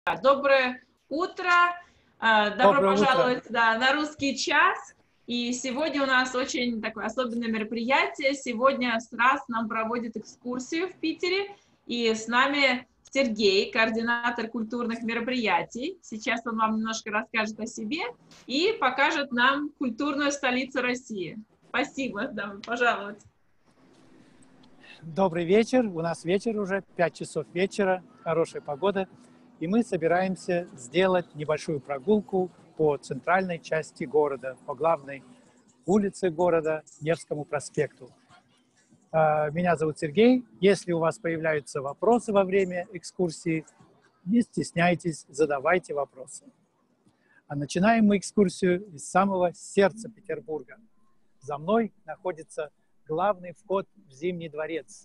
Доброе утро, добро пожаловать на русский час. И сегодня у нас очень такое особенное мероприятие. Сегодня SRAS нам проводит экскурсию в Питере. И с нами Сергей, координатор культурных мероприятий. Сейчас он вам немножко расскажет о себе и покажет нам культурную столицу России. Спасибо, добро пожаловать. Добрый вечер. У нас вечер уже, 5 часов вечера, хорошая погода. И мы собираемся сделать небольшую прогулку по центральной части города, по главной улице города, Невскому проспекту. Меня зовут Сергей. Если у вас появляются вопросы во время экскурсии, не стесняйтесь, задавайте вопросы. А начинаем мы экскурсию из самого сердца Петербурга. За мной находится главный вход в Зимний дворец.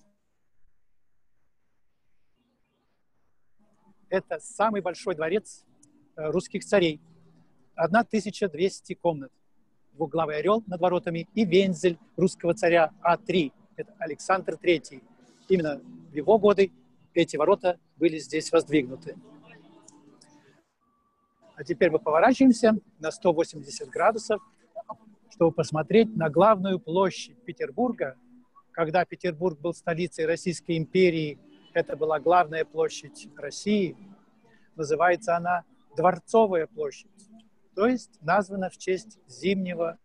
Это самый большой дворец русских царей. 1200 комнат. Двуглавый орел над воротами и вензель русского царя А3. Это Александр III. Именно в его годы эти ворота были здесь воздвигнуты. А теперь мы поворачиваемся на 180 градусов, чтобы посмотреть на главную площадь Петербурга. Когда Петербург был столицей Российской империи, это была главная площадь России. Называется она Дворцовая площадь, то есть названа в честь Зимнего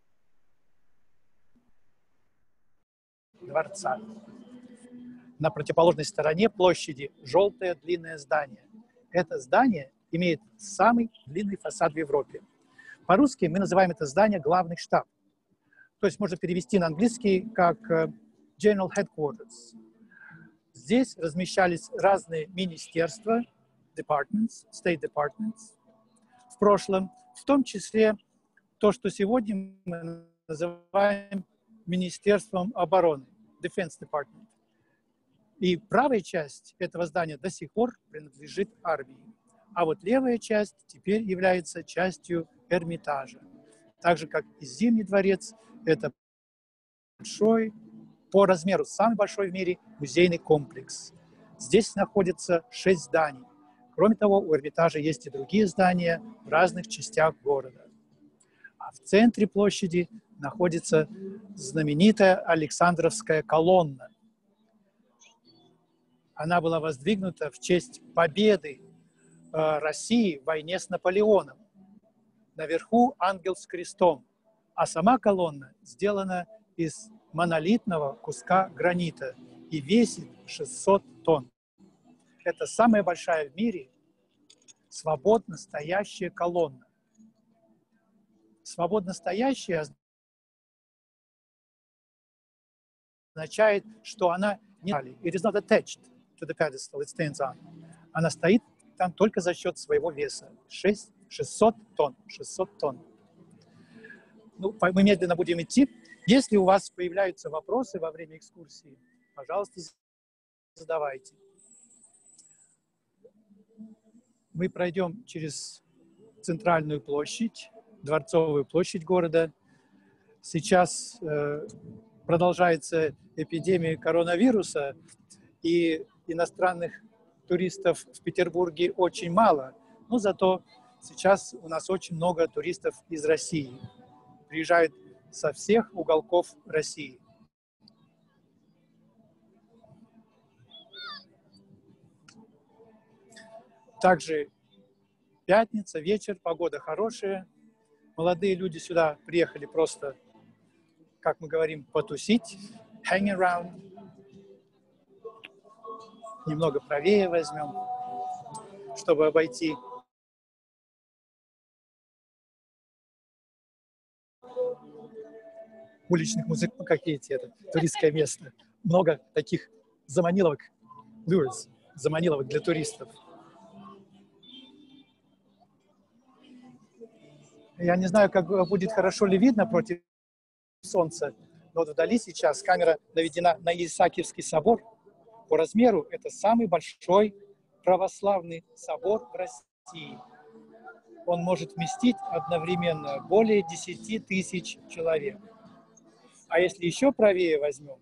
дворца. На противоположной стороне площади желтое длинное здание. Это здание имеет самый длинный фасад в Европе. По-русски мы называем это здание главный штаб. То есть можно перевести на английский как General Headquarters. Здесь размещались разные министерства, departments, state departments в прошлом, в том числе то, что сегодня мы называем Министерством обороны, Defense Department. И правая часть этого здания до сих пор принадлежит армии, а вот левая часть теперь является частью Эрмитажа. Так же, как и Зимний дворец, это большой, по размеру самый большой в мире музейный комплекс. Здесь находится 6 зданий. Кроме того, у Эрмитажа есть и другие здания в разных частях города. А в центре площади находится знаменитая Александровская колонна. Она была воздвигнута в честь победы России в войне с Наполеоном. Наверху ангел с крестом, а сама колонна сделана из монолитного куска гранита и весит 600 тонн. Это самая большая в мире свободно стоящая колонна. Свободно стоящая означает, что она не it is not attached to the pedestal it stands on. Она стоит там только за счет своего веса. 600 тонн. 600 тонн. Ну, мы медленно будем идти. Если у вас появляются вопросы во время экскурсии, пожалуйста, задавайте. Мы пройдем через центральную площадь, Дворцовую площадь города. Сейчас продолжается эпидемия коронавируса, и иностранных туристов в Петербурге очень мало. Но зато сейчас у нас очень много туристов из России. Приезжают со всех уголков России. Также пятница, вечер, погода хорошая. Молодые люди сюда приехали просто, как мы говорим, потусить, hang around. Немного правее возьмем, чтобы обойти. Уличных музык, как видите, это туристское место. Много таких заманиловок, lures, заманиловок для туристов. Я не знаю, как будет хорошо ли видно против солнца, но вот вдали сейчас камера наведена на Исаакиевский собор. По размеру это самый большой православный собор в России. Он может вместить одновременно более 10 тысяч человек. А если еще правее возьмем,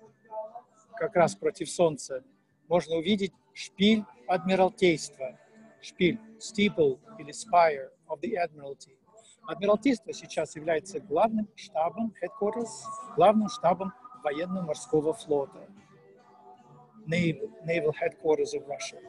как раз против солнца, можно увидеть шпиль Адмиралтейства. шпиль, steeple или spire of the Admiralty. Адмиралтейство сейчас является главным штабом, headquarters, главным штабом военно-морского флота. Naval headquarters of Russia.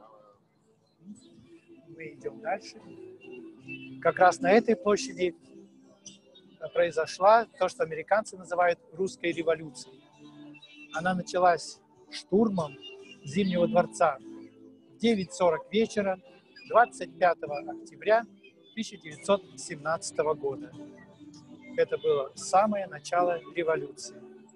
Мы идем дальше. Как раз на этой площади произошла то, что американцы называют русской революцией. Она началась штурмом Зимнего дворца в 9:40 вечера 25 октября 1917 года. Это было самое начало революции.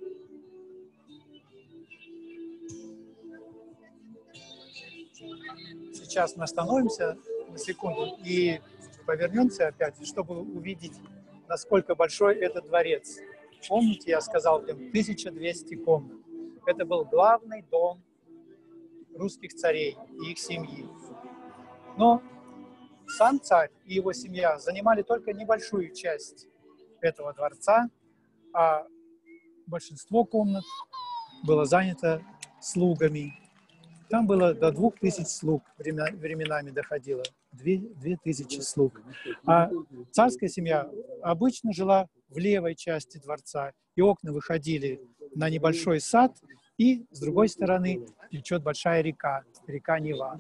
Сейчас мы остановимся на секунду и повернемся опять, чтобы увидеть, насколько большой этот дворец. Помните, я сказал, там 1200 комнат. Это был главный дом русских царей и их семьи. Но сам царь и его семья занимали только небольшую часть этого дворца, а большинство комнат было занято слугами. Там было до 2000 слуг, временами доходило, 2000 слуг. А царская семья обычно жила в левой части дворца, и окна выходили на небольшой сад, и с другой стороны течет большая река, река Нева.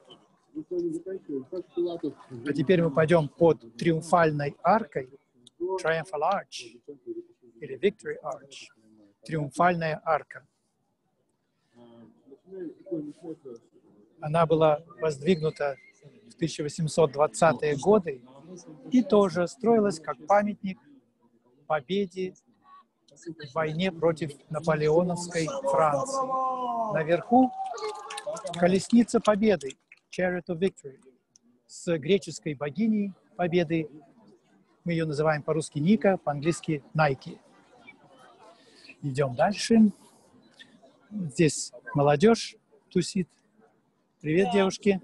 А теперь мы пойдем под Триумфальной аркой, Triumphal Arch, или Victory Arch, Триумфальная арка. Она была воздвигнута в 1820-е годы и тоже строилась как памятник победе в войне против наполеоновской Франции. Наверху колесница победы, Chariot of Victory, с греческой богиней победы. Мы ее называем по-русски Ника, по-английски Nike. Идем дальше. Здесь молодежь тусит. Привет, девушки.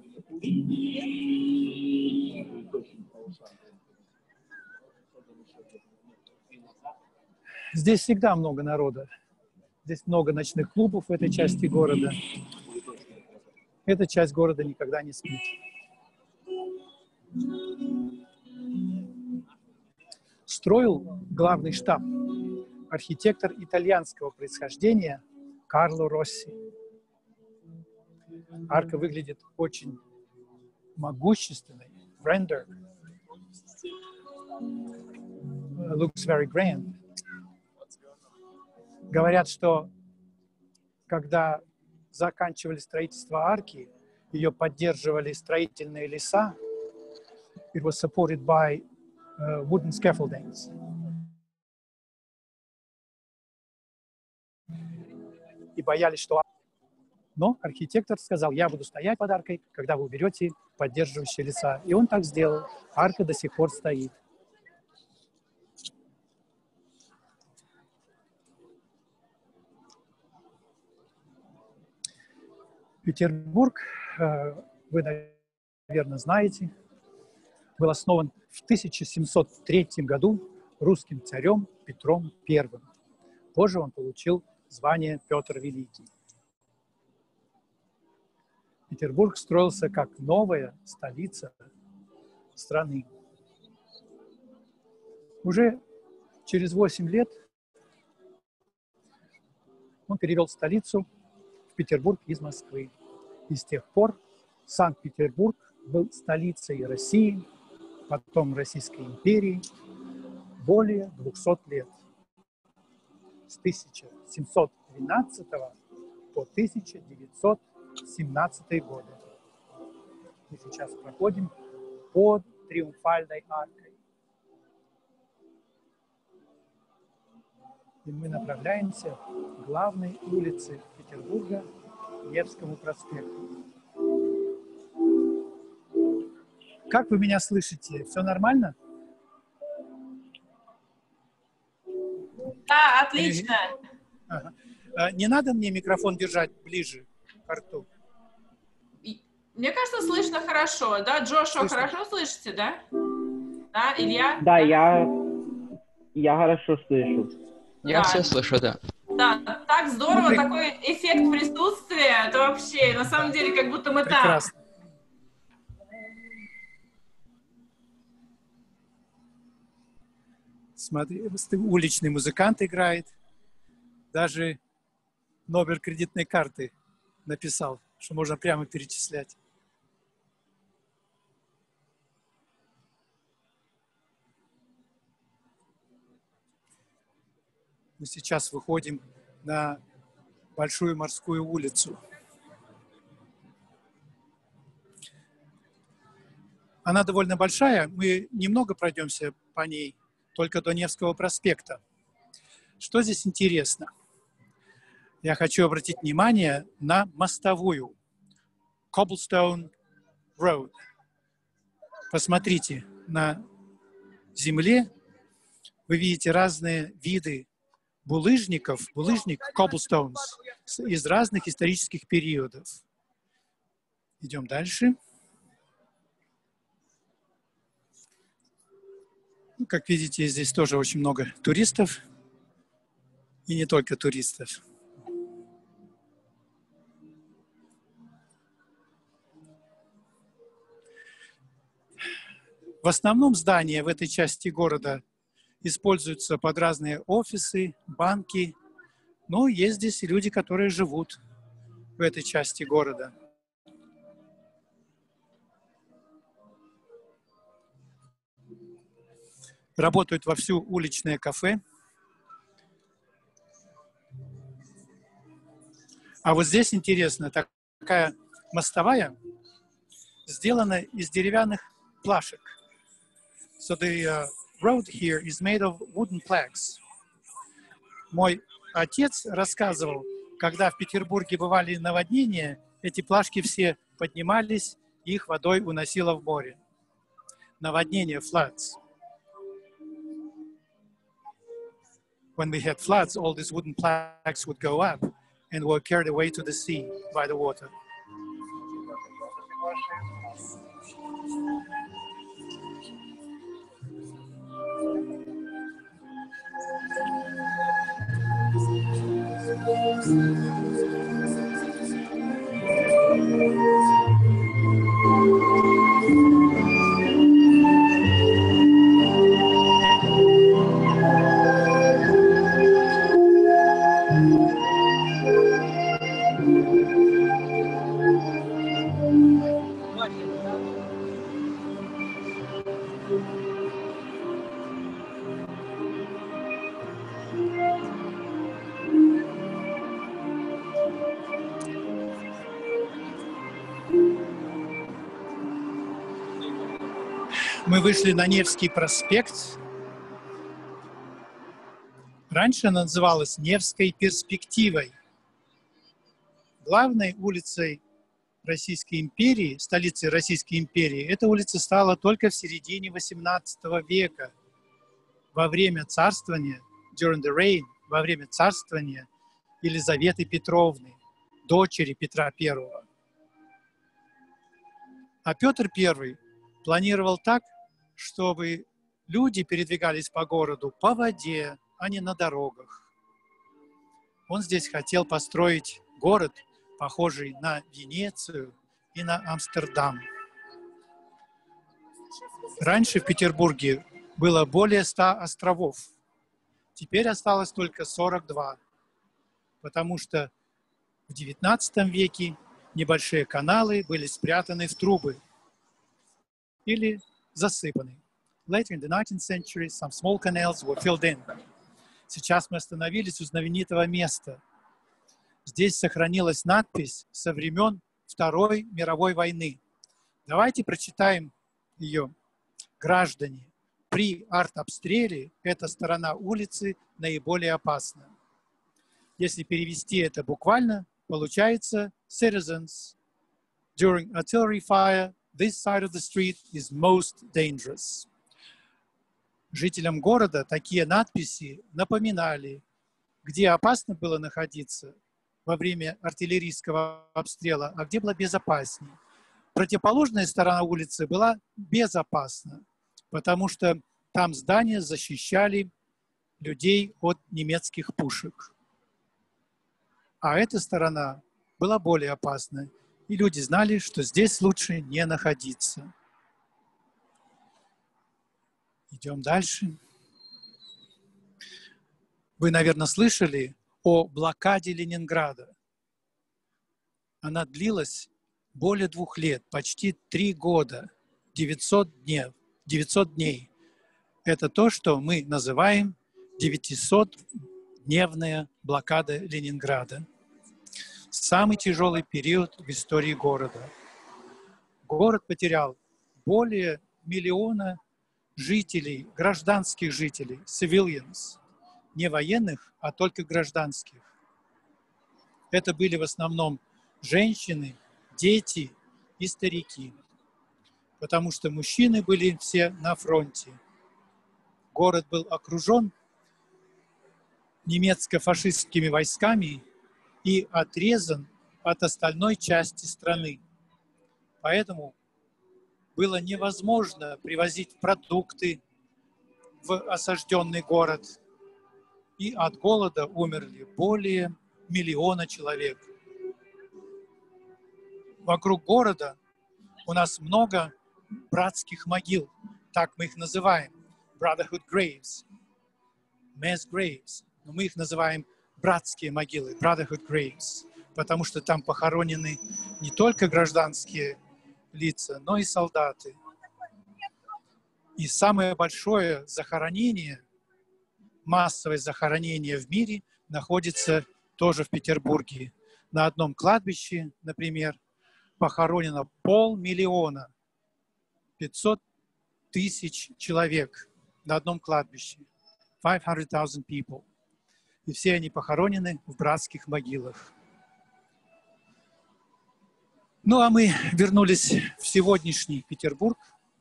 Здесь всегда много народа. Здесь много ночных клубов в этой части города. Эта часть города никогда не спит. Строил главный штаб архитектор итальянского происхождения Карло Росси. Арка выглядит очень могущественной. Render. Looks very grand. Говорят, что когда заканчивали строительство арки, ее поддерживали строительные леса. It was supported by wooden scaffoldings. И боялись, что... Но архитектор сказал, я буду стоять под аркой, когда вы уберете поддерживающие леса. И он так сделал. Арка до сих пор стоит. Петербург, вы, наверное, знаете, был основан в 1703 году русским царем Петром I. Позже он получил звание Петр Великий. Петербург строился как новая столица страны. Уже через 8 лет он перевел столицу в Петербург из Москвы. И с тех пор Санкт-Петербург был столицей России, потом Российской империи, более 200 лет. С 1712 по 1917 годы. Мы сейчас проходим под Триумфальной аркой. И мы направляемся к главной улице Петербурга, Невскому проспекту. Как вы меня слышите? Все нормально? Да, отлично. Ага. Не надо мне микрофон держать ближе к рту? Мне кажется, слышно хорошо, да? Джошуа, хорошо слышите, да? Да, Илья? Да, я хорошо слышу. Я все слышу, да. Да, так здорово, такой эффект присутствия, это вообще, на самом деле, как будто мы прекрасно. там. Смотри, уличный музыкант играет. Даже номер кредитной карты написал, что можно прямо перечислять. Мы сейчас выходим на Большую морскую улицу. Она довольно большая, мы немного пройдемся по ней, только до Невского проспекта. Что здесь интересно? Я хочу обратить внимание на мостовую. Cobblestone Road. Посмотрите, на земле вы видите разные виды булыжников, cobblestones, из разных исторических периодов. Идем дальше. Как видите, здесь тоже очень много туристов. И не только туристов. В основном здания в этой части города используются под разные офисы, банки. Но есть здесь и люди, которые живут в этой части города. Работают вовсю уличные кафе. А вот здесь интересно, такая мостовая сделана из деревянных плашек. So the road here is made of wooden planks. Мой отец рассказывал, когда в Петербурге бывали наводнения, эти плашки все поднимались, и их водой уносило в море. Наводнение, floods. When we had floods, all these wooden planks would go up and were carried away to the sea by the water. Мы вышли на Невский проспект. Раньше она называлась Невской перспективой. Главной улицей Российской империи, столицей Российской империи, эта улица стала только в середине XVIII века, во время царствования, during the reign, во время царствования Елизаветы Петровны, дочери Петра I. А Петр I планировал так, чтобы люди передвигались по городу по воде, а не на дорогах. Он здесь хотел построить город, похожий на Венецию и на Амстердам. Раньше в Петербурге было более 100 островов. Теперь осталось только 42, потому что в XIX веке небольшие каналы были спрятаны в трубы или засыпаны. Later in the 19th century, some small canals were filled in. Сейчас мы остановились у знаменитого места. Здесь сохранилась надпись со времен Второй мировой войны. Давайте прочитаем ее. Граждане, при артобстреле эта сторона улицы наиболее опасна. Если перевести это буквально, получается citizens. During artillery fire, this side of the street is most dangerous. Жителям города такие надписи напоминали, где опасно было находиться во время артиллерийского обстрела, а где было безопаснее. Противоположная сторона улицы была безопасна, потому что там здания защищали людей от немецких пушек. А эта сторона была более опасна, и люди знали, что здесь лучше не находиться. Идем дальше. Вы, наверное, слышали о блокаде Ленинграда. Она длилась более 2 лет, почти 3 года, 900 дней. Это то, что мы называем 900-дневная блокада Ленинграда. Самый тяжелый период в истории города. Город потерял более 1 миллиона жителей, гражданских жителей, civilians, не военных, а только гражданских. Это были в основном женщины, дети и старики, потому что мужчины были все на фронте. Город был окружен немецко-фашистскими войсками и отрезан от остальной части страны. Поэтому было невозможно привозить продукты в осажденный город. И от голода умерли более 1 миллиона человек. Вокруг города у нас много братских могил, так мы их называем, brotherhood graves, mass graves, но мы их называем братские могилы, brotherhood graves, потому что там похоронены не только гражданские лица, но и солдаты. И самое большое захоронение, массовое захоронение в мире находится тоже в Петербурге. На одном кладбище, например, похоронено 500 000, 500 000 человек на одном кладбище. 500,000 people. И все они похоронены в братских могилах. Ну, а мы вернулись в сегодняшний Петербург.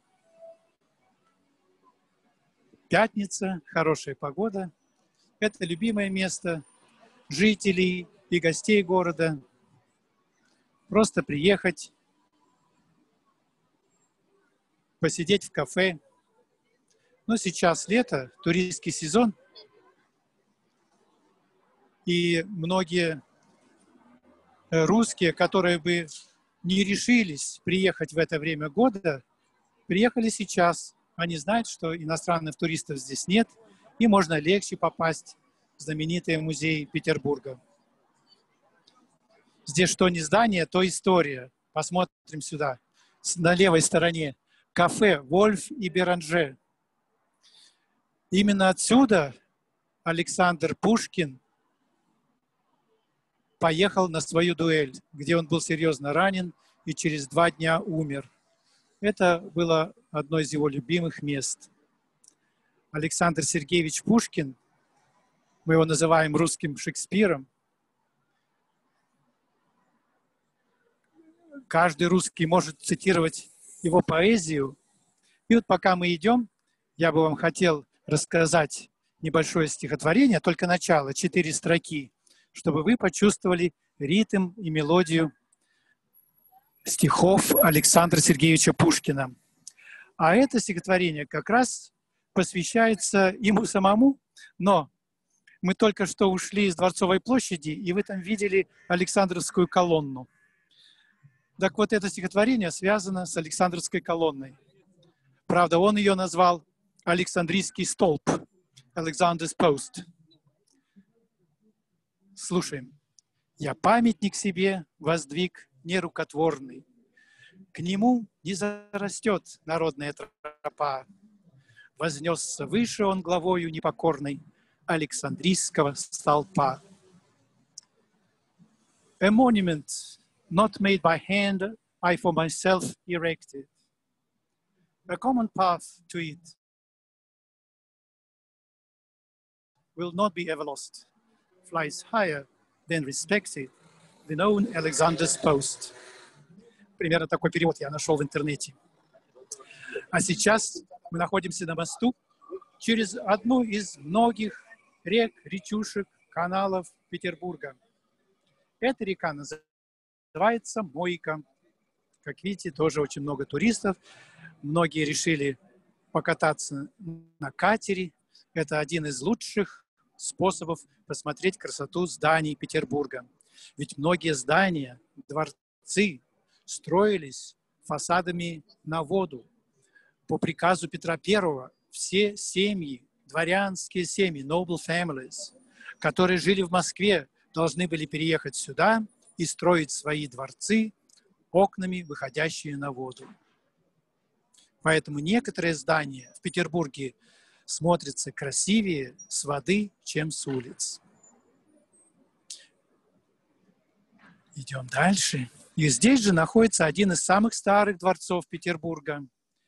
Пятница, хорошая погода. Это любимое место жителей и гостей города. Просто приехать, посидеть в кафе. Но сейчас лето, туристский сезон. И многие русские, которые бы не решились приехать в это время года, приехали сейчас. Они знают, что иностранных туристов здесь нет, и можно легче попасть в знаменитый музей Петербурга. Здесь что не здание, то история. Посмотрим сюда. На левой стороне кафе «Вольф и Беранже». Именно отсюда Александр Пушкин поехал на свою дуэль, где он был серьезно ранен и через 2 дня умер. Это было одно из его любимых мест. Александр Сергеевич Пушкин, мы его называем русским Шекспиром. Каждый русский может цитировать его поэзию. И вот пока мы идем, я бы вам хотел рассказать небольшое стихотворение, только начало, 4 строки, чтобы вы почувствовали ритм и мелодию стихов Александра Сергеевича Пушкина. А это стихотворение как раз посвящается ему самому, но мы только что ушли из Дворцовой площади, и вы там видели Александровскую колонну. Так вот, это стихотворение связано с Александровской колонной. Правда, он ее назвал Александрийский столб, Alexander's Post. Слушаем. «Я памятник себе воздвиг нерукотворный, к нему не зарастет народная тропа. Вознесся выше он главою непокорной Александрийского столпа. A monument not made by hand, I for myself erected. A common path to it will not be ever lost, flies higher than respected, the known Alexander's Post». Примерно такой перевод я нашел в интернете. А сейчас мы находимся на мосту через одну из многих рек, речушек, каналов Петербурга. Эта река называется Мойка. Как видите, тоже очень много туристов. Многие решили покататься на катере. Это один из лучших способов посмотреть красоту зданий Петербурга. Ведь многие здания, дворцы строились фасадами на воду. По приказу Петра I все семьи, дворянские семьи, noble families, которые жили в Москве, должны были переехать сюда и строить свои дворцы, окнами, выходящие на воду. Поэтому некоторые здания в Петербурге смотрятся красивее с воды, чем с улиц. Идем дальше. И здесь же находится один из самых старых дворцов Петербурга.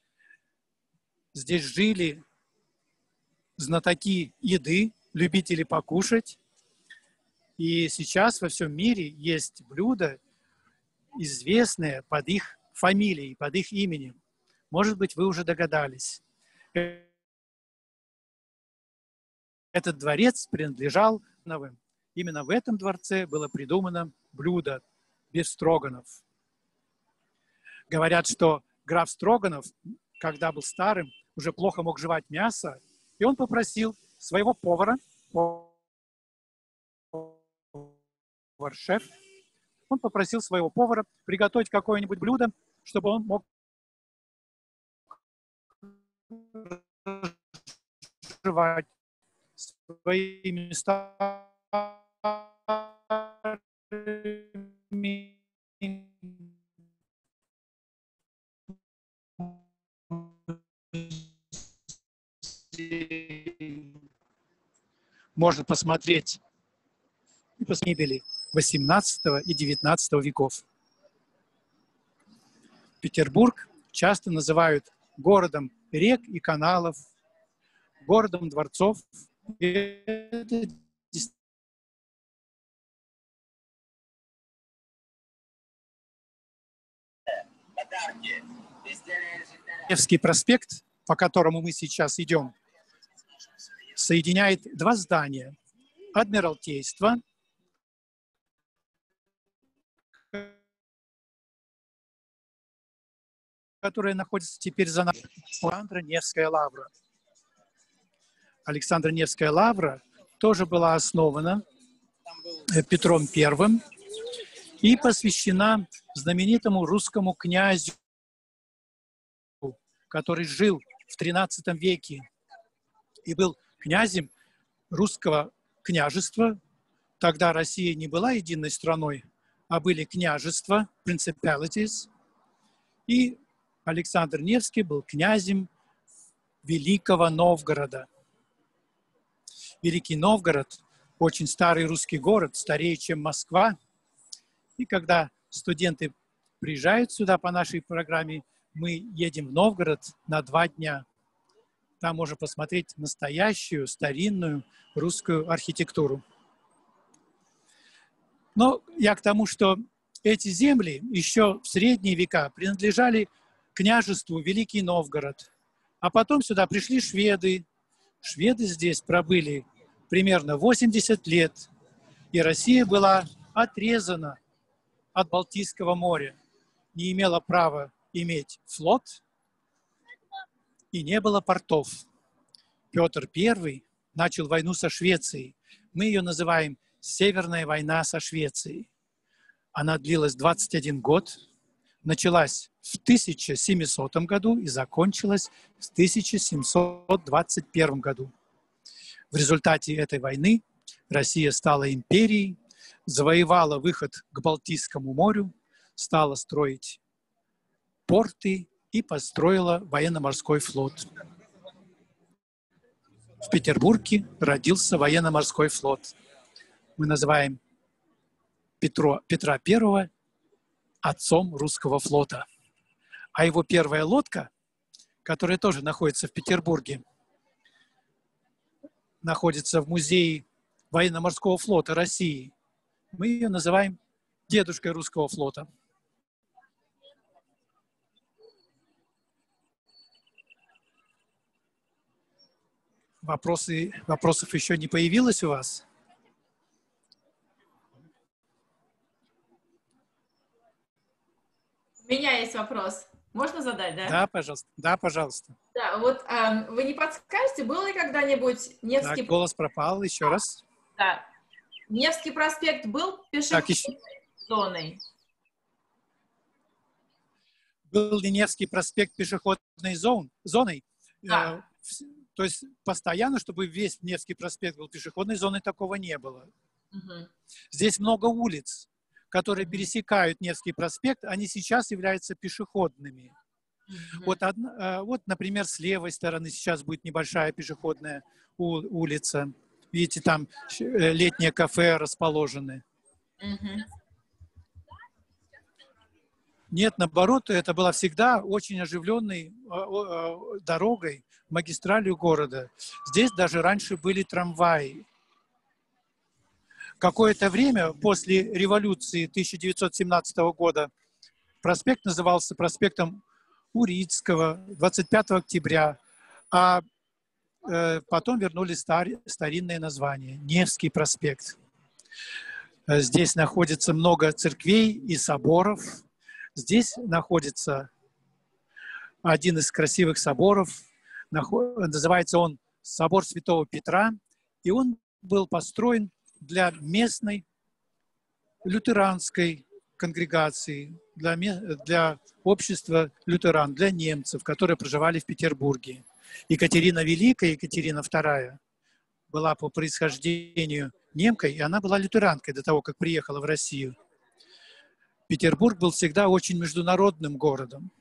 Здесь жили знатоки еды, любители покушать. И сейчас во всем мире есть блюда, известные под их фамилией, под их именем. Может быть, вы уже догадались. Этот дворец принадлежал Новым. Именно в этом дворце было придумано блюдо бефстроганов. Говорят, что граф Строганов, когда был старым, уже плохо мог жевать мясо, и он попросил своего повара, повар-шеф, он попросил своего повара приготовить какое-нибудь блюдо, чтобы он мог жевать своими старыми можно посмотреть мебели XVIII и XIX веков. Петербург часто называют городом рек и каналов, городом дворцов. Невский проспект, по которому мы сейчас идем, соединяет два здания. Адмиралтейство, которое находится теперь за нами, Александро-Невская лавра. Александро-Невская лавра тоже была основана Петром I и посвящена знаменитому русскому князю, который жил в XIII веке и был князем русского княжества. Тогда Россия не была единой страной, а были княжества, principalities. И Александр Невский был князем Великого Новгорода. Великий Новгород – очень старый русский город, старее, чем Москва. И когда студенты приезжают сюда по нашей программе, мы едем в Новгород на 2 дня. Там можно посмотреть настоящую, старинную русскую архитектуру. Но я к тому, что эти земли еще в средние века принадлежали княжеству Великий Новгород. А потом сюда пришли шведы. Шведы здесь пробыли примерно 80 лет. И Россия была отрезана от Балтийского моря. Не имела права иметь флот, и не было портов. Петр I начал войну со Швецией. Мы ее называем «Северная война со Швецией». Она длилась 21 год, началась в 1700 году и закончилась в 1721 году. В результате этой войны Россия стала империей, завоевала выход к Балтийскому морю, стала строить порты и построила военно-морской флот. В Петербурге родился военно-морской флот. Мы называем Петра I отцом русского флота. А его первая лодка, которая тоже находится в Петербурге, находится в музее военно-морского флота России. Мы ее называем дедушкой русского флота. Вопросов еще не появилось у вас? У меня есть вопрос. Можно задать, да? Да, пожалуйста. Да, пожалуйста. Да, вот вы не подскажете, был ли когда-нибудь Невский... Так, голос пропал, еще раз. Да. Невский проспект был пешеходной зоной? Был ли Невский проспект пешеходной зоной? Да. То есть постоянно, чтобы весь Невский проспект был пешеходной зоной, такого не было. Здесь много улиц, которые пересекают Невский проспект, они сейчас являются пешеходными. Вот, например, с левой стороны сейчас будет небольшая пешеходная улица. Видите, там летние кафе расположены. Нет, наоборот, это была всегда очень оживленной дорогой, магистралью города. Здесь даже раньше были трамваи. Какое-то время после революции 1917 года проспект назывался проспектом Урицкого, 25 октября, а потом вернули старинное название – Невский проспект. Здесь находится много церквей и соборов. Здесь находится один из красивых соборов. Называется он Собор Святого Петра. И он был построен для местной лютеранской конгрегации, для общества лютеран, для немцев, которые проживали в Петербурге. Екатерина Великая, Екатерина II была по происхождению немкой, и она была лютеранкой до того, как приехала в Россию. Петербург был всегда очень международным городом.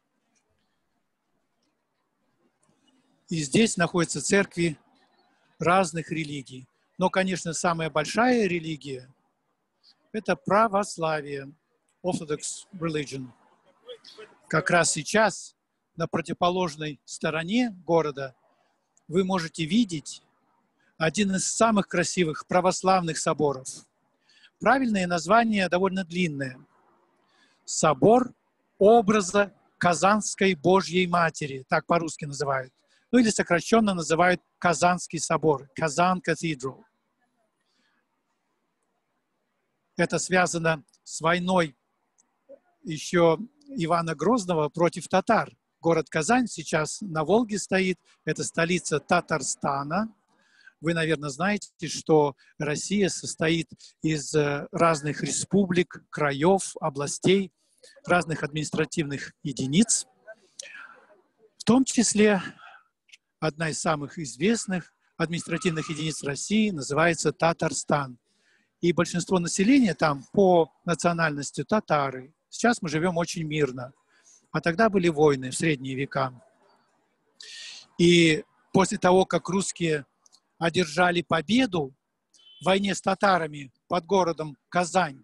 И здесь находятся церкви разных религий. Но, конечно, самая большая религия – это православие, Orthodox religion. Как раз сейчас на противоположной стороне города вы можете видеть один из самых красивых православных соборов. Правильное название довольно длинное. Собор образа Казанской Божьей Матери, так по-русски называют. Ну или сокращенно называют Казанский собор, Kazan Cathedral. Это связано с войной еще Ивана Грозного против татар. Город Казань сейчас на Волге стоит, это столица Татарстана. Вы, наверное, знаете, что Россия состоит из разных республик, краев, областей, разных административных единиц. В том числе одна из самых известных административных единиц России называется Татарстан. И большинство населения там по национальности татары. Сейчас мы живем очень мирно. А тогда были войны в средние века. И после того, как русские одержали победу в войне с татарами под городом Казань,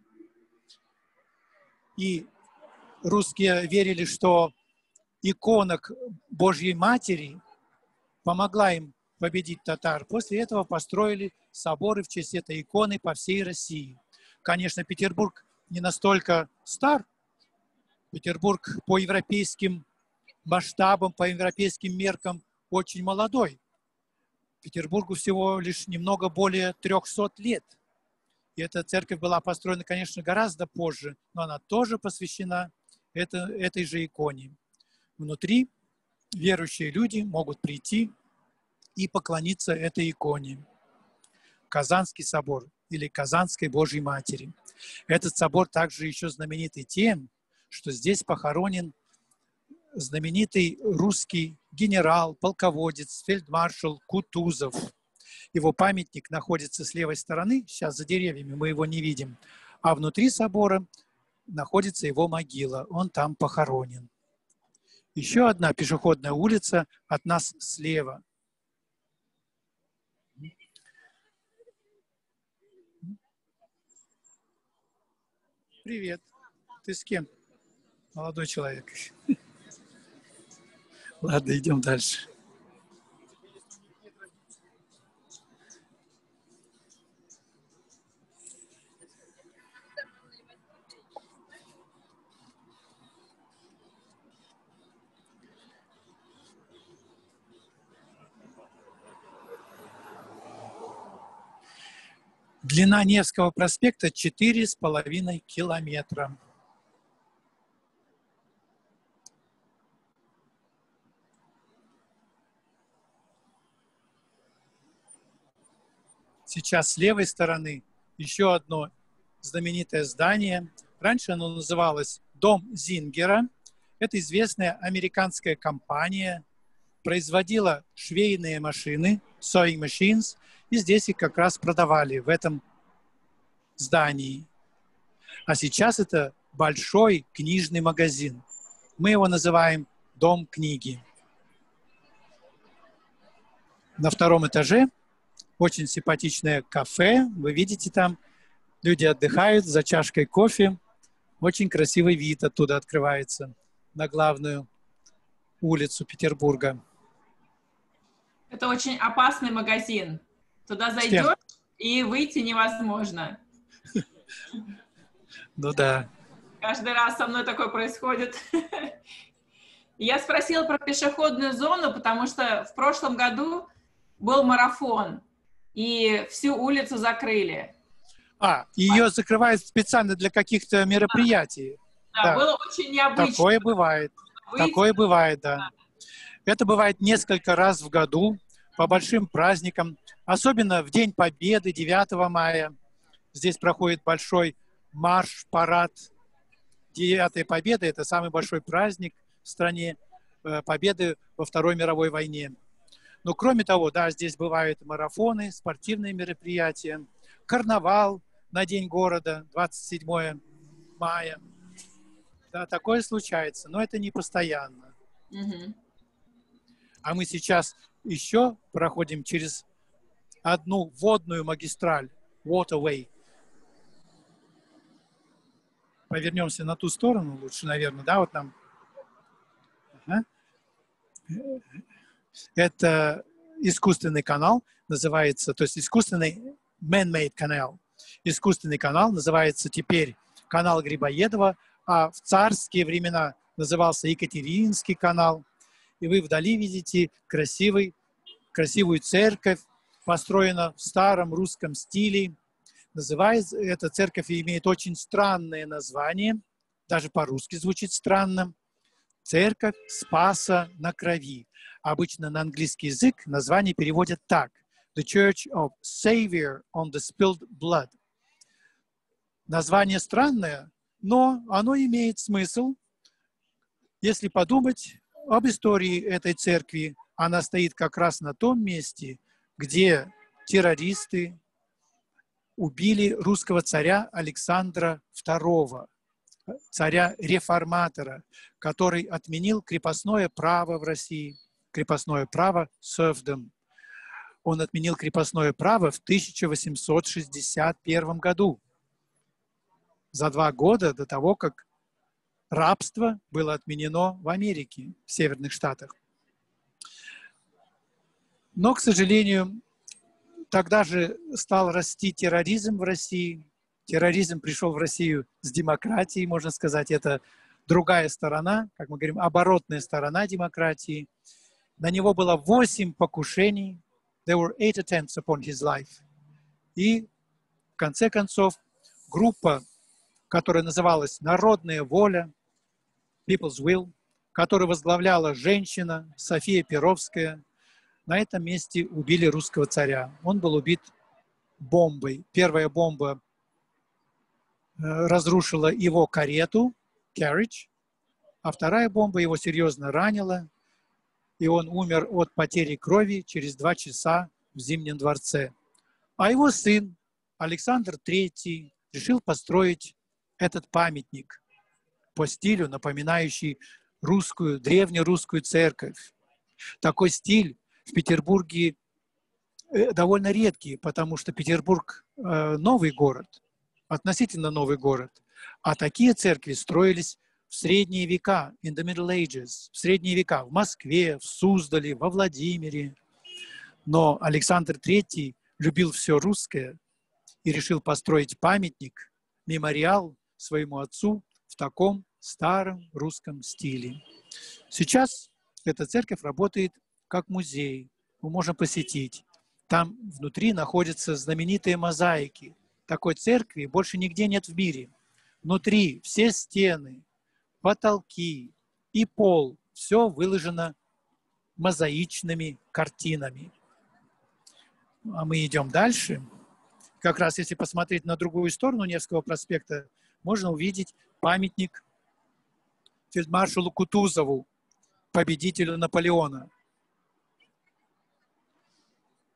и русские верили, что икона Божьей Матери помогла им победить татар. После этого построили соборы в честь этой иконы по всей России. Конечно, Петербург не настолько стар. Петербург по европейским масштабам, по европейским меркам очень молодой. Петербургу всего лишь немного более 300 лет. И эта церковь была построена, конечно, гораздо позже, но она тоже посвящена этой же иконе. Внутри верующие люди могут прийти и поклониться этой иконе. Казанский собор или Казанской Божьей Матери. Этот собор также еще знаменитый тем, что здесь похоронен знаменитый русский генерал, полководец, фельдмаршал Кутузов. Его памятник находится с левой стороны, сейчас за деревьями, мы его не видим, а внутри собора находится его могила, он там похоронен. Еще одна пешеходная улица от нас слева. Привет. Ты с кем? Молодой человек. Ладно, идем дальше. Длина Невского проспекта 4,5 километра. Сейчас с левой стороны еще одно знаменитое здание. Раньше оно называлось Дом Зингера. Это известная американская компания, производила швейные машины, sewing machines, и здесь их как раз продавали, в этом здании. А сейчас это большой книжный магазин. Мы его называем «Дом книги». На втором этаже очень симпатичное кафе. Вы видите, там люди отдыхают за чашкой кофе. Очень красивый вид оттуда открывается на главную улицу Петербурга. Это очень опасный магазин. Туда зайдешь, и выйти невозможно. Ну да. Каждый раз со мной такое происходит. Я спросила про пешеходную зону, потому что в прошлом году был марафон, и всю улицу закрыли. Ее закрывают специально для каких-то мероприятий. Да, было очень необычно. Такое бывает. Такое бывает, да. Это бывает несколько раз в году, по большим праздникам, особенно в День Победы, 9 мая. Здесь проходит большой марш, парад. 9 Победы – это самый большой праздник в стране, победы во Второй мировой войне. Но кроме того, да, здесь бывают марафоны, спортивные мероприятия, карнавал на День города, 27 мая. Да, такое случается, но это не постоянно. А мы сейчас еще проходим через одну водную магистраль, waterway. Повернемся на ту сторону лучше, наверное, да, вот там. Ага. Это искусственный канал, называется, то есть искусственный man-made канал. Искусственный канал называется теперь канал Грибоедова, а в царские времена назывался Екатерининский канал. И вы вдали видите красивую церковь, построена в старом русском стиле. Называется, эта церковь имеет очень странное название, даже по-русски звучит странно. Церковь Спаса на Крови. Обычно на английский язык название переводят так. The Church of Savior on the Spilled Blood. Название странное, но оно имеет смысл. Если подумать об истории этой церкви, она стоит как раз на том месте, где террористы убили русского царя Александра II, царя-реформатора, который отменил крепостное право в России, крепостное право serfdom. Он отменил крепостное право в 1861 году, за 2 года до того, как рабство было отменено в Америке, в Северных Штатах. Но, к сожалению, тогда же стал расти терроризм в России. Терроризм пришел в Россию с демократией, можно сказать. Это другая сторона, как мы говорим, оборотная сторона демократии. На него было 8 покушений. There were 8 attempts upon his life. И, в конце концов, группа, которая называлась «Народная воля», People's Will, которую возглавляла женщина София Перовская, на этом месте убили русского царя. Он был убит бомбой. Первая бомба разрушила его карету, carriage, а вторая бомба его серьезно ранила, и он умер от потери крови через 2 часа в Зимнем дворце. А его сын Александр III решил построить этот памятник по стилю, напоминающий русскую, древнерусскую церковь. Такой стиль в Петербурге довольно редкий, потому что Петербург новый город, относительно новый город. А такие церкви строились в средние века, in the Middle Ages, в средние века, в Москве, в Суздале, во Владимире. Но Александр III любил все русское и решил построить памятник, мемориал своему отцу в таком старом русском стиле. Сейчас эта церковь работает как музей. Мы можем посетить. Там внутри находятся знаменитые мозаики. Такой церкви больше нигде нет в мире. Внутри все стены, потолки и пол, все выложено мозаичными картинами. А мы идем дальше. Как раз если посмотреть на другую сторону Невского проспекта, можно увидеть памятник фельдмаршалу Кутузову, победителю Наполеона.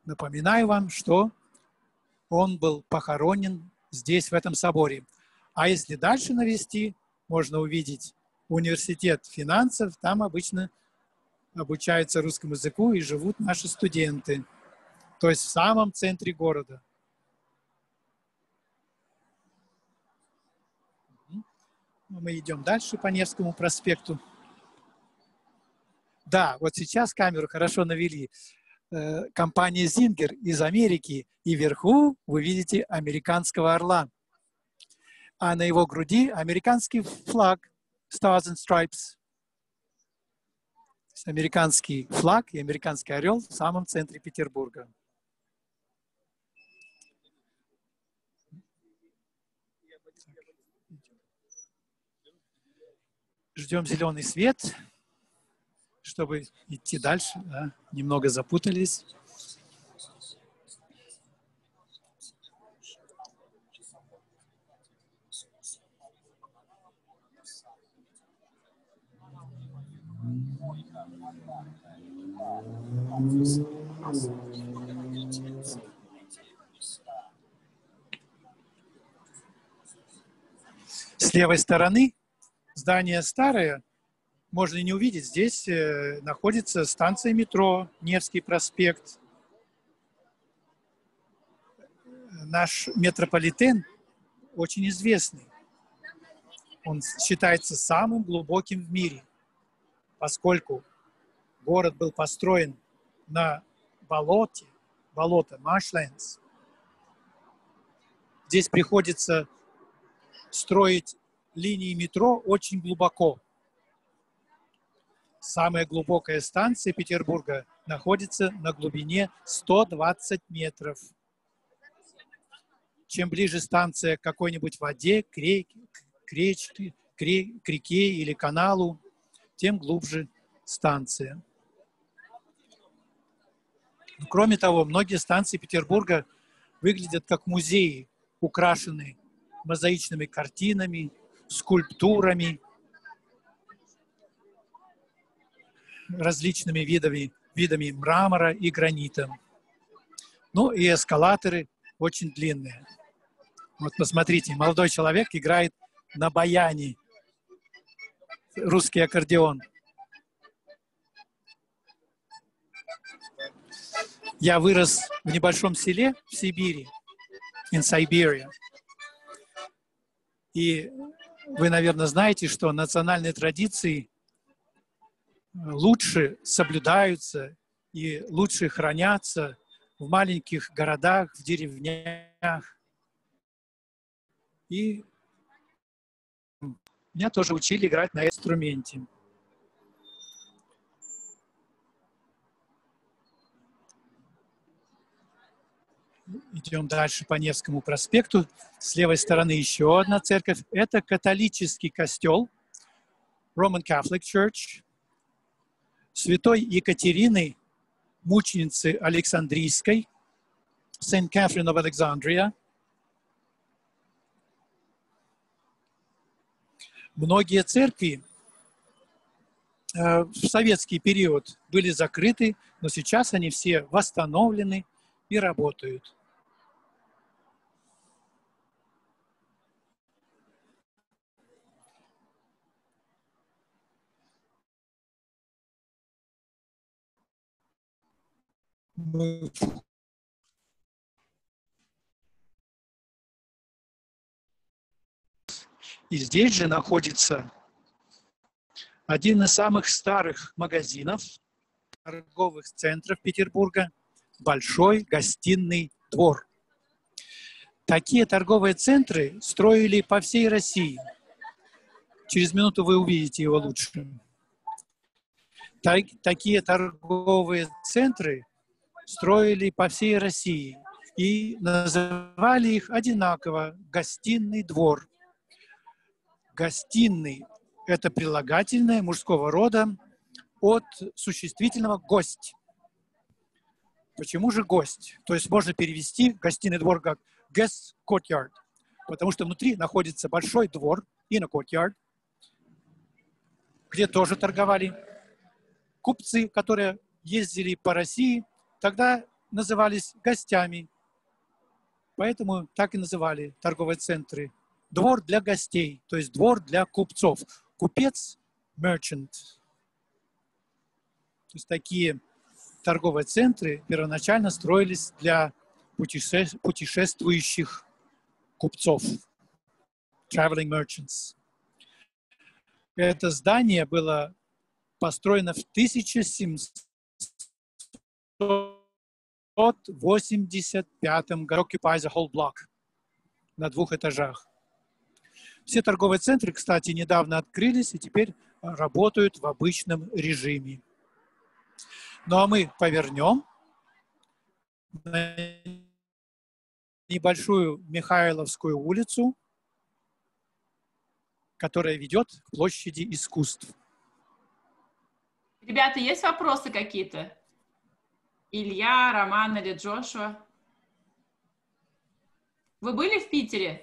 Напоминаю вам, что он был похоронен здесь, в этом соборе. А если дальше навести, можно увидеть университет финансов. Там обычно обучаются русскому языку и живут наши студенты. То есть в самом центре города. Мы идем дальше по Невскому проспекту. Да, вот сейчас камеру хорошо навели. Компания Зингер из Америки. И вверху вы видите американского орла. А на его груди американский флаг Stars and Stripes. Американский флаг и американский орел в самом центре Петербурга. Ждем зеленый свет, чтобы идти дальше. Да, немного запутались. С левой стороны здание старое, можно не увидеть. Здесь находится станция метро, Невский проспект. Наш метрополитен очень известный. Он считается самым глубоким в мире, поскольку город был построен на болото, marshlands. Здесь приходится строить линии метро очень глубоко. Самая глубокая станция Петербурга находится на глубине 120 метров. Чем ближе станция к какой-нибудь воде, к реке или каналу, тем глубже станция. Кроме того, многие станции Петербурга выглядят как музеи, украшенные мозаичными картинами, скульптурами, различными видами мрамора и гранита. Ну и эскалаторы очень длинные. Вот посмотрите, молодой человек играет на баяне, русский аккордеон. Я вырос в небольшом селе в Сибири, in Siberia. И вы, наверное, знаете, что национальные традиции лучше соблюдаются и лучше хранятся в маленьких городах, в деревнях. И меня тоже учили играть на инструменте. Идем дальше по Невскому проспекту. С левой стороны еще одна церковь. Это католический костел, Roman Catholic Church, святой Екатерины, мученицы Александрийской, Saint Catherine of Alexandria. Многие церкви в советский период были закрыты, но сейчас они все восстановлены и работают. И здесь же находится один из самых старых магазинов, торговых центров Петербурга, Большой гостиный двор. Такие торговые центры строили по всей России. Через минуту вы увидите его лучше. Такие торговые центры строили по всей России и называли их одинаково «гостиный двор». Гостиный – это прилагательное мужского рода от существительного «гость». Почему же гость? То есть можно перевести гостиный двор как guest courtyard, потому что внутри находится большой двор, inner courtyard, где тоже торговали купцы, которые ездили по России. Тогда назывались гостями, поэтому так и называли торговые центры. Двор для гостей, то есть двор для купцов. Купец, merchant. То есть такие торговые центры первоначально строились для путешествующих купцов, traveling merchants. Это здание было построено в 1785 году. Occupies a whole block на 2 этажах. Все торговые центры, кстати, недавно открылись и теперь работают в обычном режиме. Ну а мы повернем на небольшую Михайловскую улицу, которая ведет к площади искусств. Ребята, есть вопросы какие-то? Илья, Роман или Джошуа? Вы были в Питере?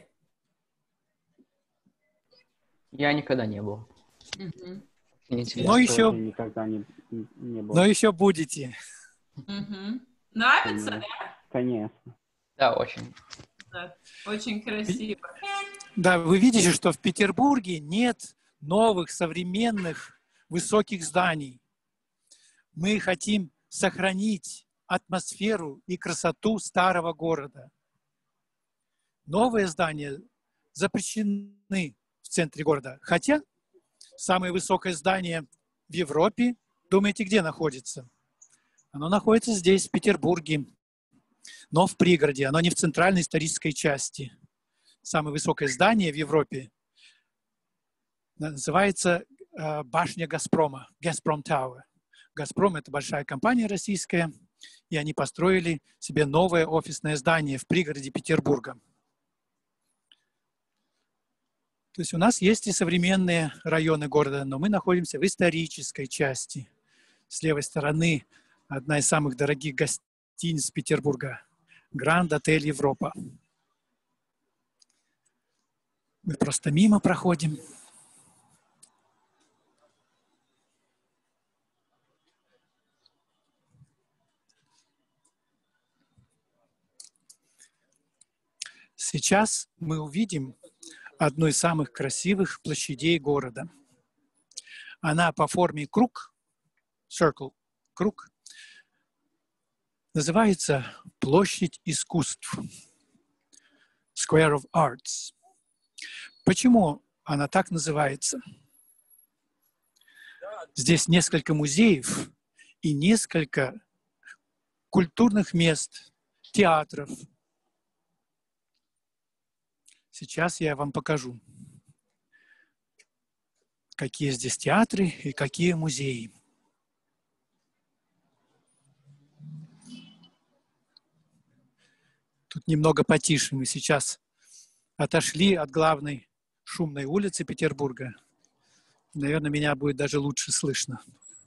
Я никогда не был. Угу. Но еще, никогда не был. но еще будете. Угу. Нравится, да? Конечно. Да, очень. Да, очень красиво. Да, вы видите, что в Петербурге нет новых, современных, высоких зданий. Мы хотим сохранить атмосферу и красоту старого города. Новые здания запрещены в центре города. Хотя самое высокое здание в Европе, думаете, где находится? Оно находится здесь, в Петербурге, но в пригороде. Оно не в центральной исторической части. Самое высокое здание в Европе называется башня Газпрома, Газпром Tower. Газпром – это большая компания российская, и они построили себе новое офисное здание в пригороде Петербурга. То есть у нас есть и современные районы города, но мы находимся в исторической части. С левой стороны одна из самых дорогих гостиниц Петербурга – Гранд Отель Европа. Мы просто мимо проходим. Сейчас мы увидим одну из самых красивых площадей города. Она по форме круг, circle, круг, называется Площадь искусств, Square of Arts. Почему она так называется? Здесь несколько музеев и несколько культурных мест, театров. Сейчас я вам покажу, какие здесь театры и какие музеи. Тут немного потише. Мы сейчас отошли от главной шумной улицы Петербурга. Наверное, меня будет даже лучше слышно.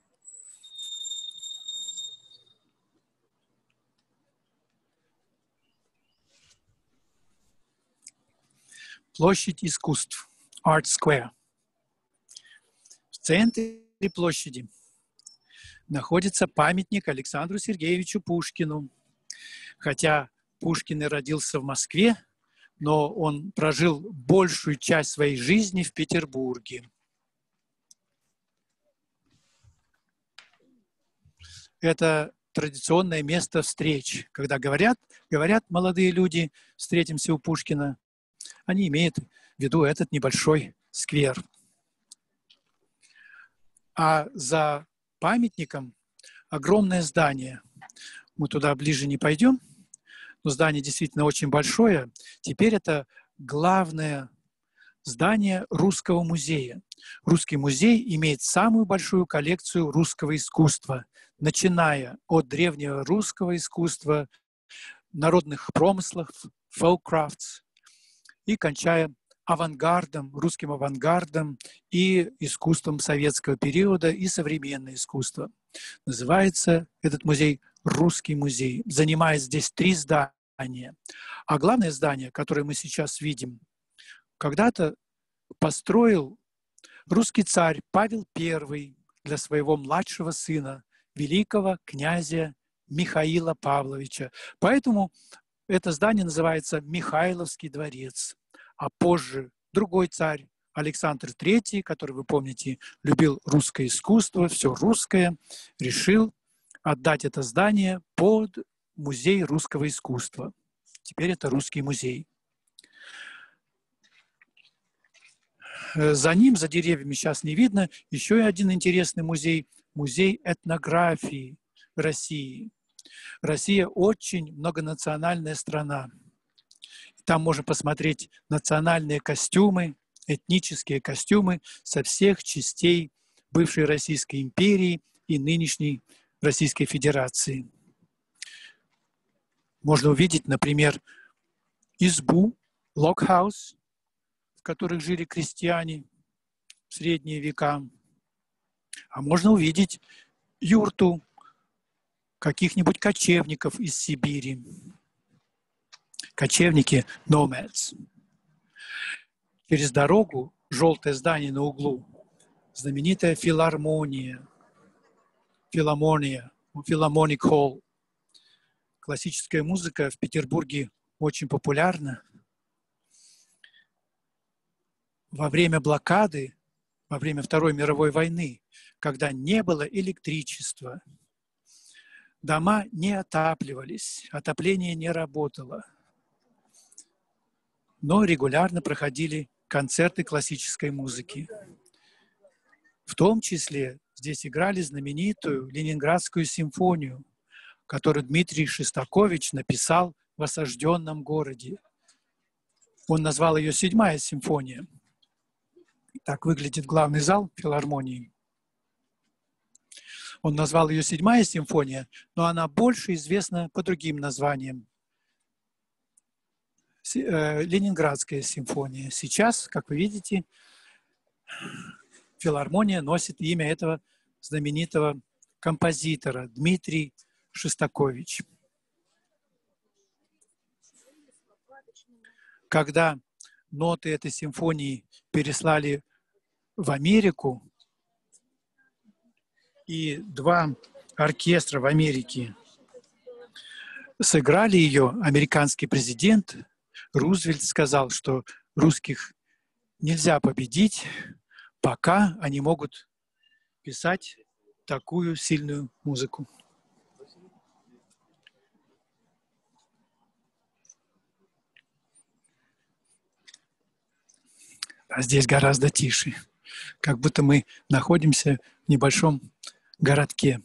Площадь искусств, Art Square. В центре площади находится памятник Александру Сергеевичу Пушкину. Хотя Пушкин и родился в Москве, но он прожил большую часть своей жизни в Петербурге. Это традиционное место встреч. Когда говорят молодые люди, встретимся у Пушкина, они имеют в виду этот небольшой сквер. А за памятником огромное здание. Мы туда ближе не пойдем, но здание действительно очень большое. Теперь это главное здание Русского музея. Русский музей имеет самую большую коллекцию русского искусства, начиная от древнего русского искусства, народных промыслов, folk crafts, и кончая авангардом, русским авангардом и искусством советского периода и современное искусство. Называется этот музей «Русский музей». Занимает здесь 3 здания. А главное здание, которое мы сейчас видим, когда-то построил русский царь Павел I для своего младшего сына, великого князя Михаила Павловича. Поэтому это здание называется Михайловский дворец. А позже другой царь, Александр III, который, вы помните, любил русское искусство, все русское, решил отдать это здание под музей русского искусства. Теперь это русский музей. За ним, за деревьями, сейчас не видно, еще один интересный музей, музей этнографии России. Россия очень многонациональная страна. Там можно посмотреть национальные костюмы, этнические костюмы со всех частей бывшей Российской империи и нынешней Российской Федерации. Можно увидеть, например, избу, логхаус, в которых жили крестьяне в средние века. А можно увидеть юрту каких-нибудь кочевников из Сибири. Кочевники – nomads. Через дорогу, желтое здание на углу, знаменитая филармония, Philharmonic Hall. Классическая музыка в Петербурге очень популярна. Во время блокады, во время Второй мировой войны, когда не было электричества, дома не отапливались, отопление не работало, но регулярно проходили концерты классической музыки. В том числе здесь играли знаменитую Ленинградскую симфонию, которую Дмитрий Шостакович написал в осажденном городе. Он назвал ее «Седьмая симфония». Так выглядит главный зал филармонии. Он назвал ее «Седьмая симфония», но она больше известна по другим названиям. Ленинградская симфония. Сейчас, как вы видите, филармония носит имя этого знаменитого композитора Дмитрий Шостакович. Когда ноты этой симфонии переслали в Америку, и два оркестра в Америке сыграли ее, американский президент Рузвельт сказал, что русских нельзя победить, пока они могут писать такую сильную музыку. А здесь гораздо тише, как будто мы находимся в небольшом городке.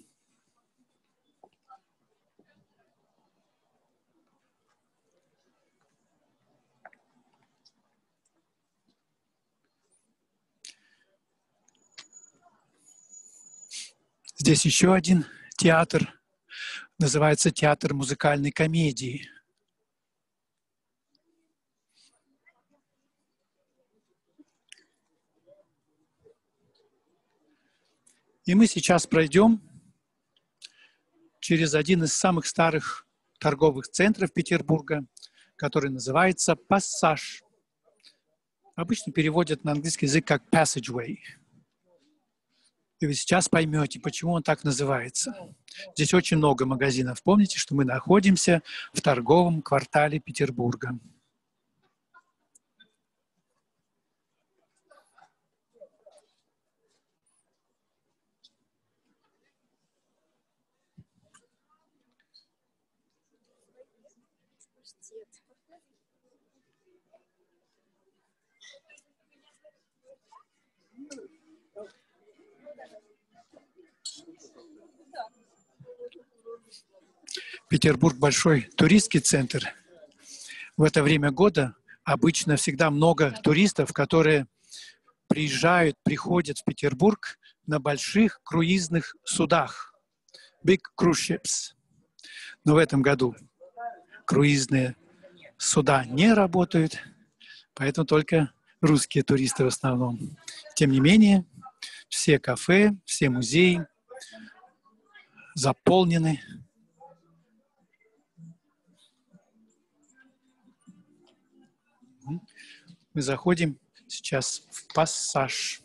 Здесь еще один театр, называется театр музыкальной комедии. И мы сейчас пройдем через один из самых старых торговых центров Петербурга, который называется «Пассаж». Обычно переводят на английский язык как «passageway». И вы сейчас поймете, почему он так называется. Здесь очень много магазинов. Помните, что мы находимся в торговом квартале Петербурга. Петербург – большой туристский центр. В это время года обычно всегда много туристов, которые приходят в Петербург на больших круизных судах, big cruise ships. Но в этом году круизные суда не работают, поэтому только русские туристы в основном. Тем не менее, все кафе, все музеи заполнены. Мы заходим сейчас в «Пассаж».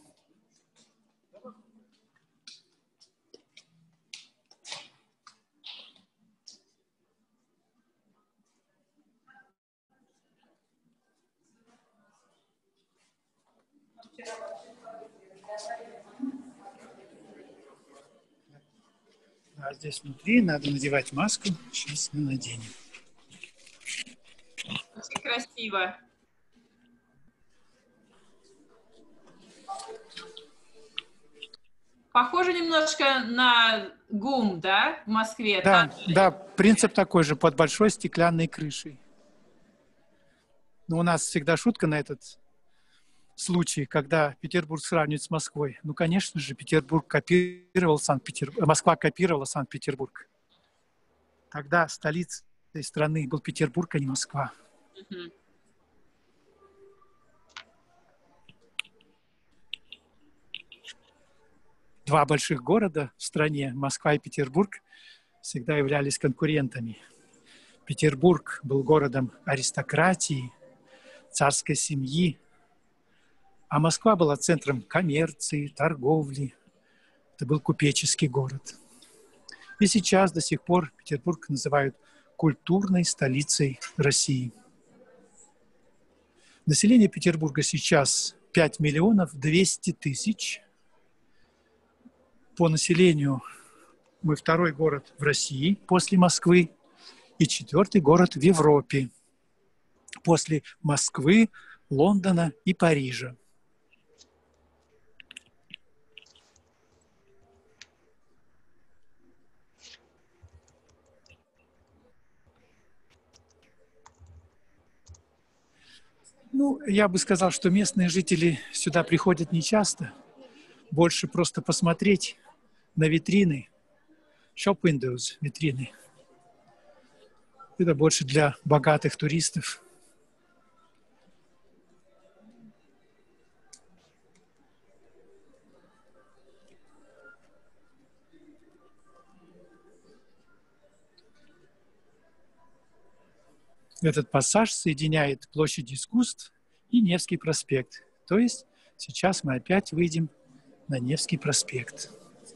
А здесь внутри надо надевать маску. Сейчас мы наденем. Очень красиво. Похоже немножко на ГУМ, да, в Москве? Да, да, принцип такой же, под большой стеклянной крышей. Но у нас всегда шутка на этот случай, когда Петербург сравнивают с Москвой. Ну, конечно же, Петербург копировал Санкт-Петербург, Москва копировала Санкт-Петербург. Тогда столицей страны был Петербург, а не Москва. Мгм. Два больших города в стране, Москва и Петербург, всегда являлись конкурентами. Петербург был городом аристократии, царской семьи, а Москва была центром коммерции, торговли. Это был купеческий город. И сейчас до сих пор Петербург называют культурной столицей России. Население Петербурга сейчас 5 миллионов 200 тысяч. По населению мы второй город в России после Москвы и четвертый город в Европе после Москвы, Лондона и Парижа. Ну, я бы сказал, что местные жители сюда приходят нечасто, больше просто посмотреть на витрины, shop windows, витрины. Это больше для богатых туристов. Этот пассаж соединяет площадь искусств и Невский проспект. То есть сейчас мы опять выйдем на Невский проспект.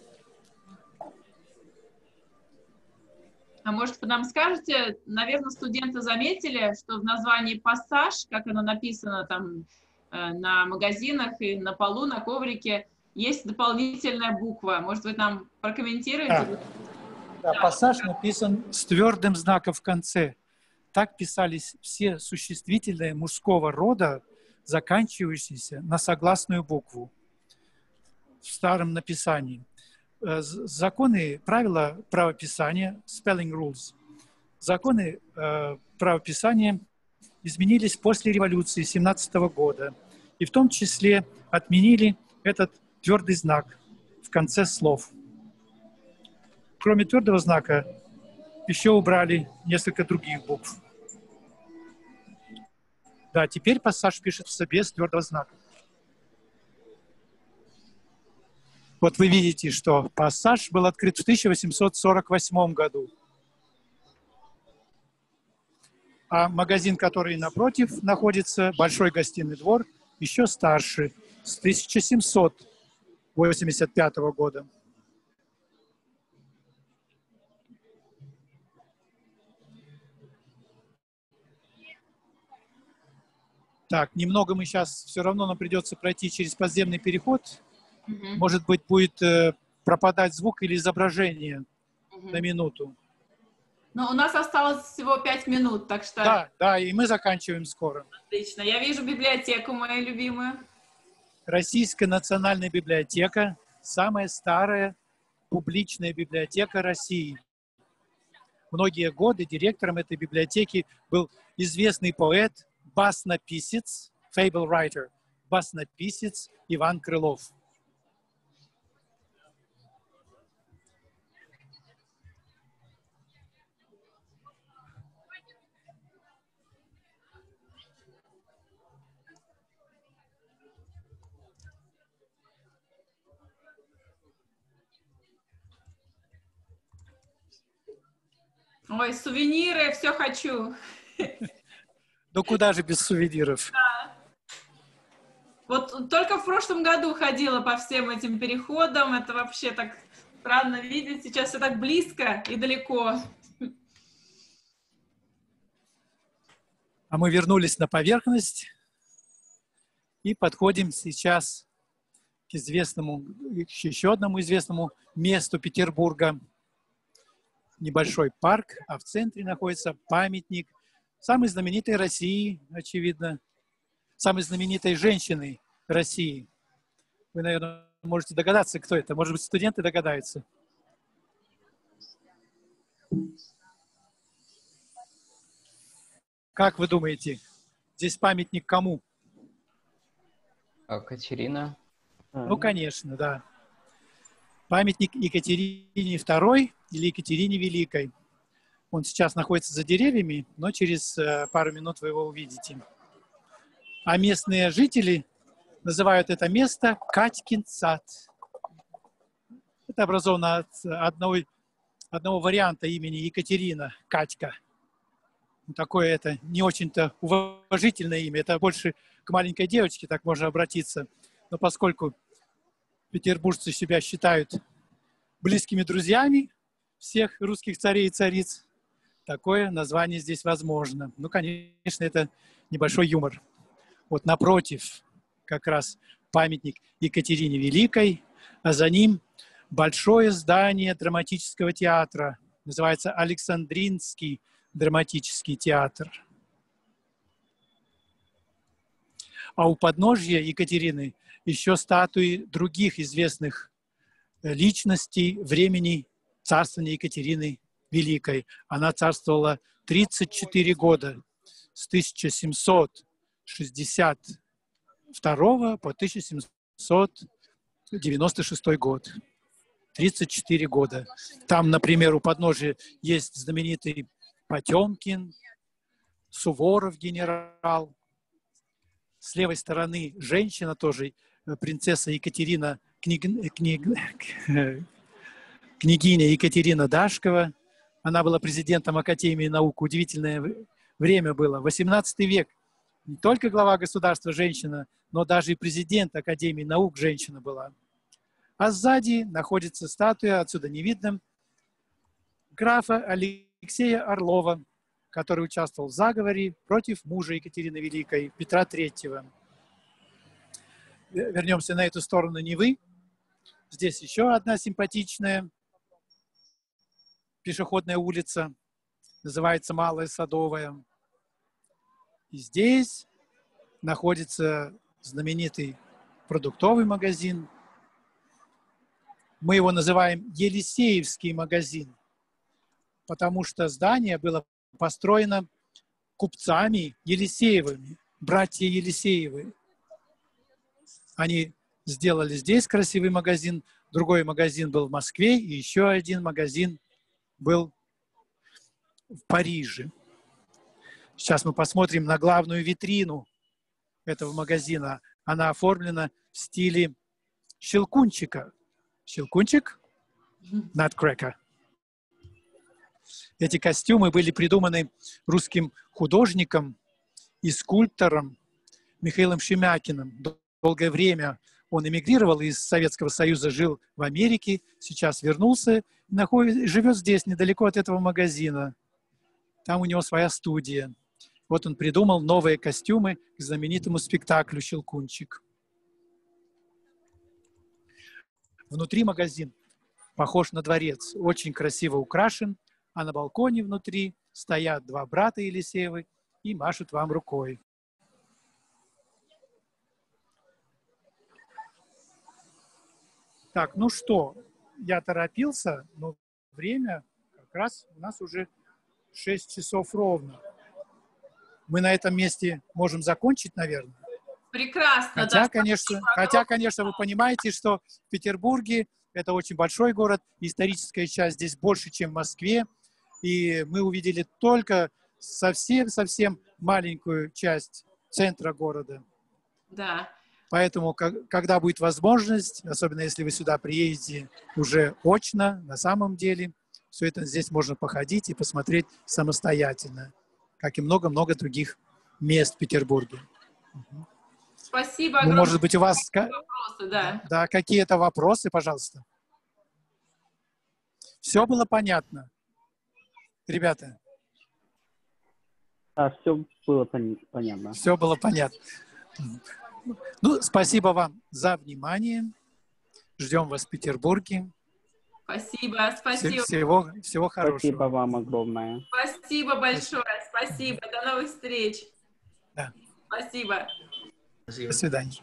А может, вы нам скажете, наверное, студенты заметили, что в названии «Пассаж», как оно написано там на магазинах и на полу, на коврике, есть дополнительная буква. Может, вы нам прокомментируете? Да, пассаж написан с твердым знаком в конце. Так писались все существительные мужского рода, заканчивающиеся на согласную букву в старом написании. Законы, правила правописания, spelling rules, законы правописания изменились после революции 17 года. И в том числе отменили этот твердый знак в конце слов. Кроме твердого знака, еще убрали несколько других букв. Да, теперь пассаж пишется без твердого знака. Вот вы видите, что пассаж был открыт в 1848 году. А магазин, который напротив находится, Большой гостиный двор, еще старше, с 1785 года. Так, немного мы сейчас, все равно нам придется пройти через подземный переход. Может быть, будет пропадать звук или изображение на минуту. Но у нас осталось всего 5 минут, так что... Да, да, и мы заканчиваем скоро. Отлично. Я вижу библиотеку мою любимую. Российская национальная библиотека – самая старая публичная библиотека России. Многие годы директором этой библиотеки был известный поэт, баснописец, fable writer, баснописец Иван Крылов. Ой, сувениры, все хочу. Ну куда же без сувениров? Да. Вот только в прошлом году ходила по всем этим переходам. Это вообще так странно видеть. Сейчас все так близко и далеко. А мы вернулись на поверхность. И подходим сейчас к еще одному известному месту Петербурга. Небольшой парк, а в центре находится памятник самой знаменитой России, очевидно, самой знаменитой женщины России. Вы, наверное, можете догадаться, кто это. Может быть, студенты догадаются. Как вы думаете, здесь памятник кому? Катерина. Ну, конечно, да. Памятник Екатерине II или Екатерине Великой. Он сейчас находится за деревьями, но через пару минут вы его увидите. А местные жители называют это место Катькин сад. Это образовано от одного варианта имени Екатерина, Катька. Такое это не очень-то уважительное имя, это больше к маленькой девочке так можно обратиться. Но поскольку петербуржцы себя считают близкими друзьями всех русских царей и цариц, такое название здесь возможно. Ну, конечно, это небольшой юмор. Вот напротив как раз памятник Екатерине Великой, а за ним большое здание драматического театра. Называется Александринский драматический театр. А у подножья Екатерины еще статуи других известных личностей времени царствования Екатерины Великой. Она царствовала 34 года, с 1762 по 1796 год. 34 года. Там, например, у подножия есть знаменитый Потемкин, Суворов генерал. С левой стороны женщина тоже, принцесса Екатерина, княгиня Екатерина Дашкова. Она была президентом Академии наук. Удивительное время было. 18 век. Не только глава государства женщина, но даже и президент Академии наук женщина была. А сзади находится статуя, отсюда не видно, графа Алексея Орлова, который участвовал в заговоре против мужа Екатерины Великой, Петра III. Вернемся на эту сторону Невы. Здесь еще одна симпатичная пешеходная улица, называется Малая Садовая. И здесь находится знаменитый продуктовый магазин. Мы его называем Елисеевский магазин, потому что здание было построено купцами Елисеевыми, братья Елисеевы. Они сделали здесь красивый магазин, другой магазин был в Москве, и еще один магазин был в Париже. Сейчас мы посмотрим на главную витрину этого магазина. Она оформлена в стиле щелкунчика. Щелкунчик? Nutcracker. Эти костюмы были придуманы русским художником и скульптором Михаилом Шемякиным. Долгое время он эмигрировал из Советского Союза, жил в Америке, сейчас вернулся, живет здесь, недалеко от этого магазина. Там у него своя студия. Вот он придумал новые костюмы к знаменитому спектаклю «Щелкунчик». Внутри магазин похож на дворец, очень красиво украшен, а на балконе внутри стоят два брата Елисеевы и машут вам рукой. Так, ну что, я торопился, но время как раз у нас уже 6 часов ровно. Мы на этом месте можем закончить, наверное. Прекрасно, хотя, да. конечно, вы понимаете, что в Петербурге это очень большой город, историческая часть здесь больше, чем в Москве, и мы увидели только совсем маленькую часть центра города. Да. Поэтому, когда будет возможность, особенно если вы сюда приедете уже очно, на самом деле, все это здесь можно походить и посмотреть самостоятельно, как и много-много других мест в Петербурге. Спасибо огромное. Ну, может быть, у вас вопросы, да, какие-то вопросы, пожалуйста. Все было понятно, ребята? Да, все было понятно. Все было понятно. Ну, спасибо вам за внимание. Ждем вас в Петербурге. Спасибо, спасибо. Всего хорошего. Спасибо вам огромное. Спасибо большое, спасибо. До новых встреч. Да. Спасибо. До свидания.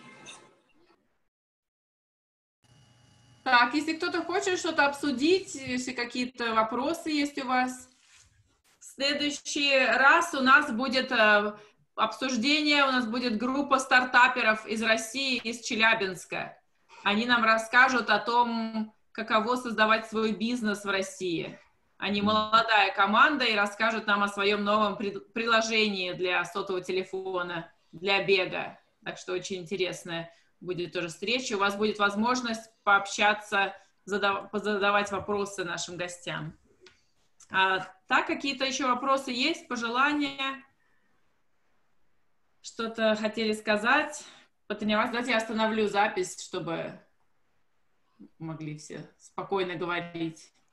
Так, если кто-то хочет что-то обсудить, если какие-то вопросы есть у вас, в следующий раз у нас будет обсуждение, у нас будет группа стартаперов из России, из Челябинска. Они нам расскажут о том, каково создавать свой бизнес в России. Они молодая команда и расскажут нам о своем новом приложении для сотового телефона, для бега. Так что очень интересная будет тоже встреча. У вас будет возможность пообщаться, задавать вопросы нашим гостям. Так, какие-то еще вопросы есть, пожелания? Что-то хотели сказать? Потренироваться? Давайте я остановлю запись, чтобы могли все спокойно говорить.